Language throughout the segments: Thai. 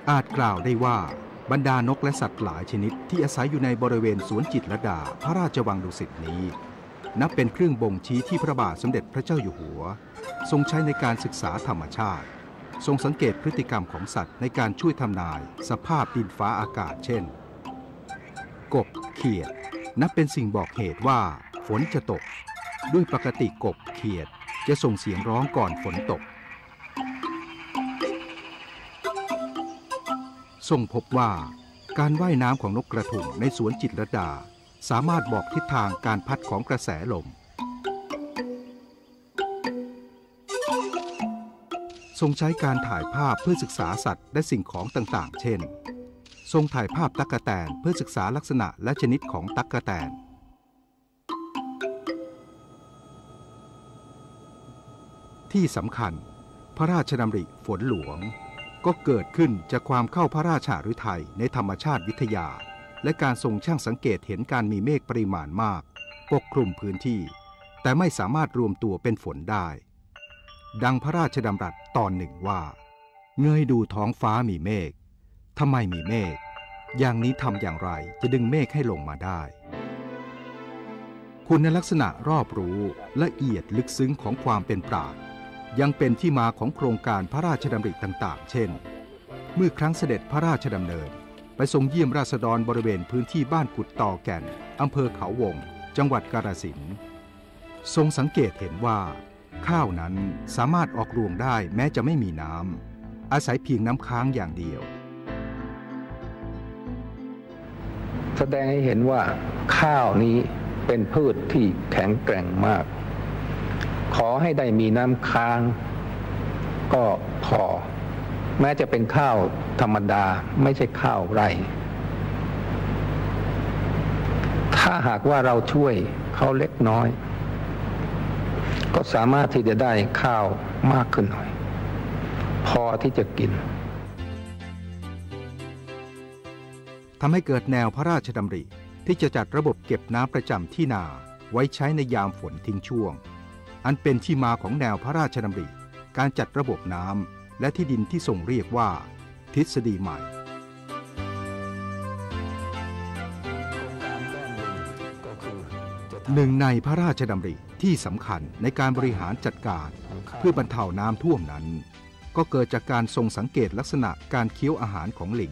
อาจกล่าวได้ว่าบรรดานกและสัตว์หลายชนิดที่อาศัยอยู่ในบริเวณสวนจิตรลดาพระราชวังดุสิตนี้นับเป็นเครื่องบ่งชี้ที่พระบาทสมเด็จพระเจ้าอยู่หัวทรงใช้ในการศึกษาธรรมชาติทรงสังเกตพฤติกรรมของสัตว์ในการช่วยทำนายสภาพดินฟ้าอากาศเช่นกบเขียดนับเป็นสิ่งบอกเหตุว่าฝนจะตกด้วยปกติกบเขียดจะส่งเสียงร้องก่อนฝนตกทรงพบว่าการว่ายน้ำของนกกระทุงในสวนจิตรลดาสามารถบอกทิศทางการพัดของกระแสลมทรงใช้การถ่ายภาพเพื่อศึกษาสัตว์และสิ่งของต่างๆเช่นทรงถ่ายภาพตั๊กแตนเพื่อศึกษาลักษณะและชนิดของตั๊กแตนที่สำคัญพระราชดำริฝนหลวงก็เกิดขึ้นจากความเข้าพระราชฤทัยในธรรมชาติวิทยาและการทรงช่างสังเกตเห็นการมีเมฆปริมาณมากปกคลุมพื้นที่แต่ไม่สามารถรวมตัวเป็นฝนได้ดังพระราชดำรัสตอนหนึ่งว่าเงยดูท้องฟ้ามีเมฆทำไมมีเมฆอย่างนี้ทำอย่างไรจะดึงเมฆให้ลงมาได้คุณลักษณะรอบรู้ละเอียดลึกซึ้งของความเป็นปราชญ์ยังเป็นที่มาของโครงการพระราชดำริต่างๆเช่นเมื่อครั้งเสด็จพระราชดำเนินไปทรงเยี่ยมราษฎรบริเวณพื้นที่บ้านกุดตอแก่นอำเภอเขาวงจังหวัดกาฬสินธุ์ทรงสังเกตเห็นว่าข้าวนั้นสามารถออกรวงได้แม้จะไม่มีน้ำอาศัยเพียงน้ำค้างอย่างเดียวแสดงให้เห็นว่าข้าวนี้เป็นพืชที่แข็งแกร่งมากขอให้ได้มีน้ำค้างก็พอแม้จะเป็นข้าวธรรมดาไม่ใช่ข้าวไร่ถ้าหากว่าเราช่วยเขาเล็กน้อยก็สามารถที่จะได้ข้าวมากขึ้นหน่อยพอที่จะกินทำให้เกิดแนวพระราชดำริที่จะจัดระบบเก็บน้ำประจำที่นาไว้ใช้ในยามฝนทิ้งช่วงอันเป็นที่มาของแนวพระราชดำริการจัดระบบน้ำและที่ดินที่ทรงเรียกว่าทฤษฎีใหม่หนึ่งในพระราชดำริที่สำคัญในการบริหารจัดการเพื่อบรรเทาน้ำท่วมนั้นก็เกิดจากการทรงสังเกตลักษณะการเคี้ยวอาหารของลิง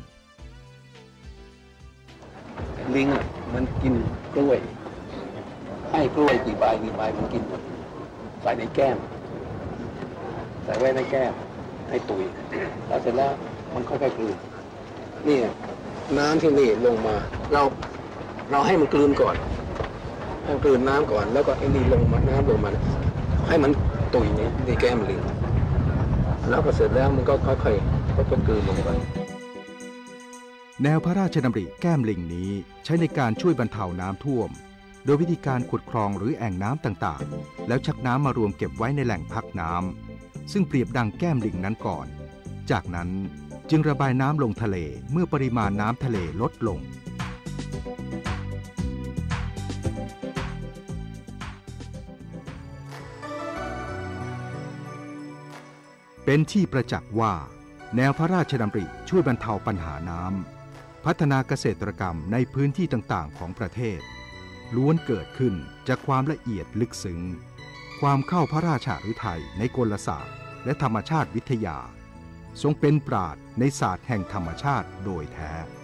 ลิงมันกินกล้วยให้กล้วยกี่ใบมันกินหมดใส่ในแก้มใส่ไว้ในแก้มให้ตุยแล้วเสร็จแล้วมันค่อยๆกลืนนี่น้ำที่นี่ลงมาเราให้มันกลืนก่อนให้มันกลืนน้ำก่อนแล้วก็ไอ้นี่ลงมาน้ำลงมาให้มันตุยในแก้มลิงแล้วก็เสร็จแล้วมันก็ค่อยๆกลืนลงไปแนวพระราชดำริแก้มลิงนี้ใช้ในการช่วยบรรเทาน้ำท่วมโดยวิธีการขุดคลองหรือแอ่งน้ำต่างๆแล้วชักน้ำมารวมเก็บไว้ในแหล่งพักน้ำซึ่งเปรียบดังแก้มลิงนั้นก่อนจากนั้นจึงระบายน้ำลงทะเลเมื่อปริมาณน้ำทะเลลดลงเป็นที่ประจักษ์ว่าแนวพระราชดำริช่วยบรรเทาปัญหาน้ำพัฒนาเกษตรกรรมในพื้นที่ต่างๆของประเทศล้วนเกิดขึ้นจากความละเอียดลึกซึ้งความเข้าพระราชฤทัยในกลศาสตร์และธรรมชาติวิทยาทรงเป็นปราชญ์ในศาสตร์แห่งธรรมชาติโดยแท้